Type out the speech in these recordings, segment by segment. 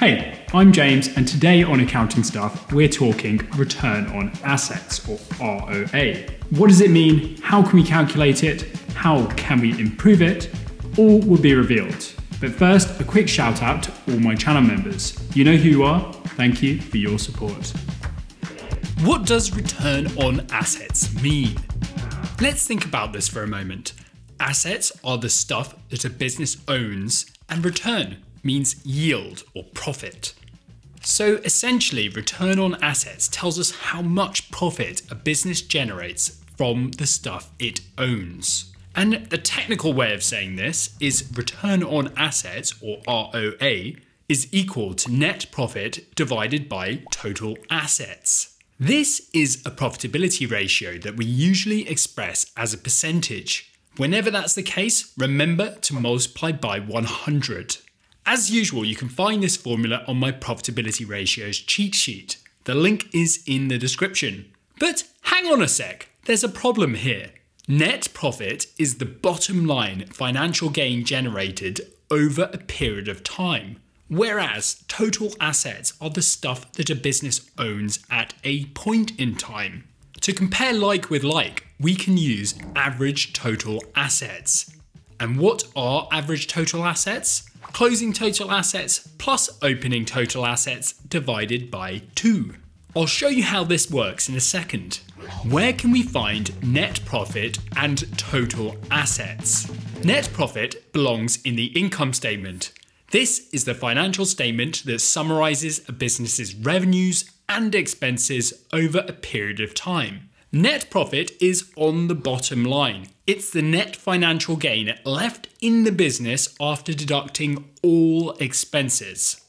Hey, I'm James, and today on Accounting Stuff, we're talking return on assets, or ROA. What does it mean? How can we calculate it? How can we improve it? All will be revealed. But first, a quick shout out to all my channel members. You know who you are. Thank you for your support. What does return on assets mean? Let's think about this for a moment. Assets are the stuff that a business owns, and return means yield or profit. So essentially, return on assets tells us how much profit a business generates from the stuff it owns. And the technical way of saying this is return on assets, or ROA, is equal to net profit divided by total assets. This is a profitability ratio that we usually express as a percentage. Whenever that's the case, remember to multiply by 100. As usual, you can find this formula on my profitability ratios cheat sheet. The link is in the description. But hang on a sec, there's a problem here. Net profit is the bottom line financial gain generated over a period of time, whereas total assets are the stuff that a business owns at a point in time. To compare like with like, we can use average total assets. And what are average total assets? Closing total assets plus opening total assets divided by 2. I'll show you how this works in a second. Where can we find net profit and total assets? Net profit belongs in the income statement. This is the financial statement that summarizes a business's revenues and expenses over a period of time. Net profit is on the bottom line. It's the net financial gain left in the business after deducting all expenses.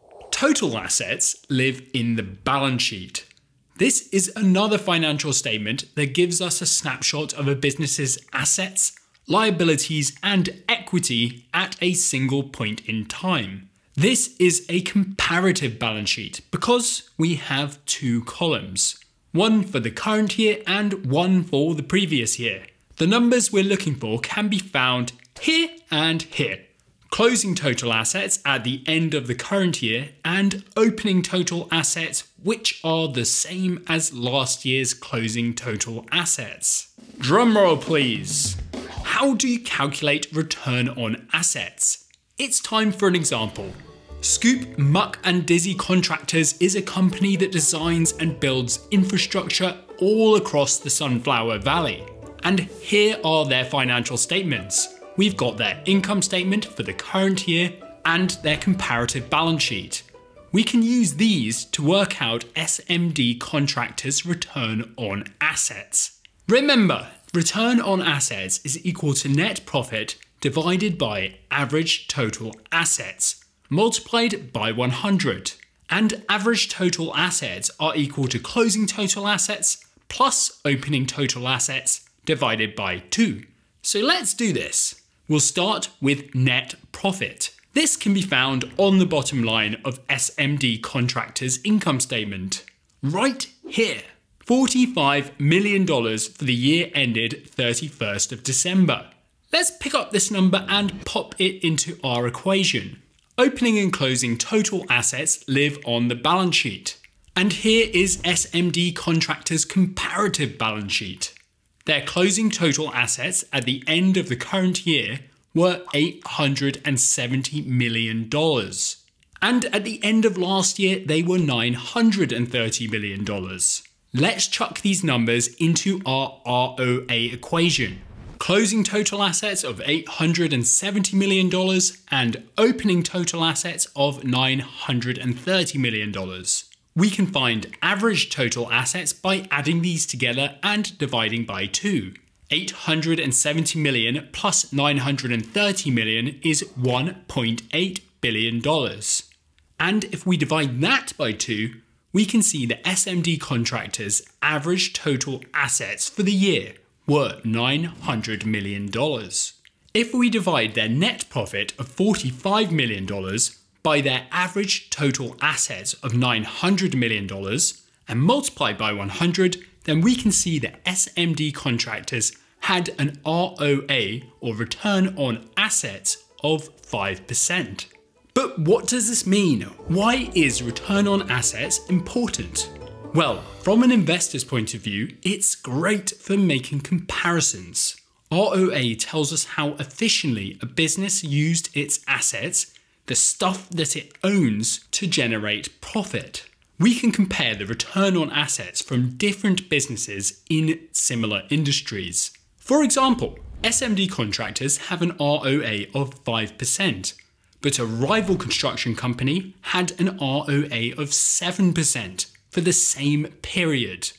Total assets live in the balance sheet. This is another financial statement that gives us a snapshot of a business's assets, liabilities, and equity at a single point in time. This is a comparative balance sheet because we have 2 columns. One for the current year and one for the previous year. The numbers we're looking for can be found here and here. Closing total assets at the end of the current year and opening total assets, which are the same as last year's closing total assets. Drumroll please. How do you calculate return on assets? It's time for an example. Scoop, Muck and Dizzy Contractors is a company that designs and builds infrastructure all across the Sunflower Valley. And here are their financial statements. We've got their income statement for the current year and their comparative balance sheet. We can use these to work out SMD Contractors' return on assets. Remember, return on assets is equal to net profit divided by average total assets, multiplied by 100. And average total assets are equal to closing total assets plus opening total assets divided by 2. So let's do this. We'll start with net profit. This can be found on the bottom line of SMD Contractors' income statement. Right here. $45 million for the year ended 31st of December. Let's pick up this number and pop it into our equation. Opening and closing total assets live on the balance sheet. And here is SMD Contractors' comparative balance sheet. Their closing total assets at the end of the current year were $870 million. And at the end of last year, they were $930 million. Let's chuck these numbers into our ROA equation. Closing total assets of $870 million and opening total assets of $930 million. We can find average total assets by adding these together and dividing by 2. 870 million plus 930 million is $1.8 billion. And if we divide that by 2, we can see the SMD Contractors' average total assets for the year were $900 million. If we divide their net profit of $45 million by their average total assets of $900 million and multiply by 100, then we can see that SMD Contractors had an ROA, or return on assets, of 5%. But what does this mean? Why is return on assets important? Well, from an investor's point of view, it's great for making comparisons. ROA tells us how efficiently a business used its assets, the stuff that it owns, to generate profit. We can compare the return on assets from different businesses in similar industries. For example, SMD contractors have an ROA of 5%, but a rival construction company had an ROA of 7% for the same period.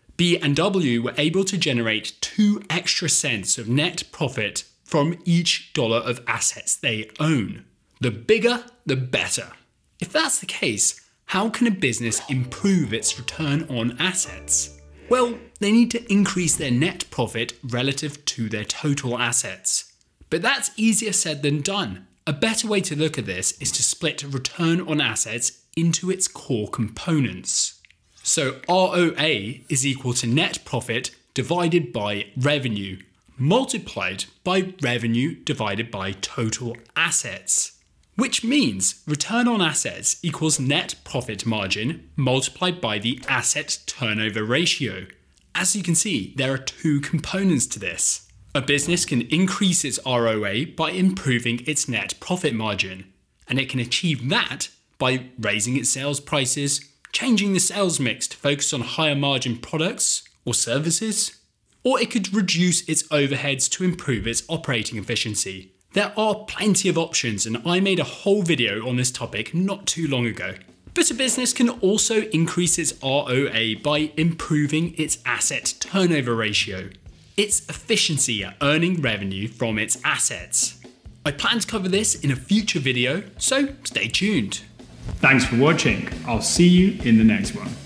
B&W were able to generate 2 extra cents of net profit from each dollar of assets they own. The bigger, the better. If that's the case, how can a business improve its return on assets? Well, they need to increase their net profit relative to their total assets. But that's easier said than done. A better way to look at this is to split return on assets into its core components. So ROA is equal to net profit divided by revenue, multiplied by revenue divided by total assets. Which means return on assets equals net profit margin multiplied by the asset turnover ratio. As you can see, there are 2 components to this. A business can increase its ROA by improving its net profit margin, and it can achieve that by raising its sales prices, changing the sales mix to focus on higher margin products or services, or it could reduce its overheads to improve its operating efficiency. There are plenty of options, and I made a whole video on this topic not too long ago. But a business can also increase its ROA by improving its asset turnover ratio, its efficiency at earning revenue from its assets. I plan to cover this in a future video, so stay tuned. Thanks for watching. I'll see you in the next one.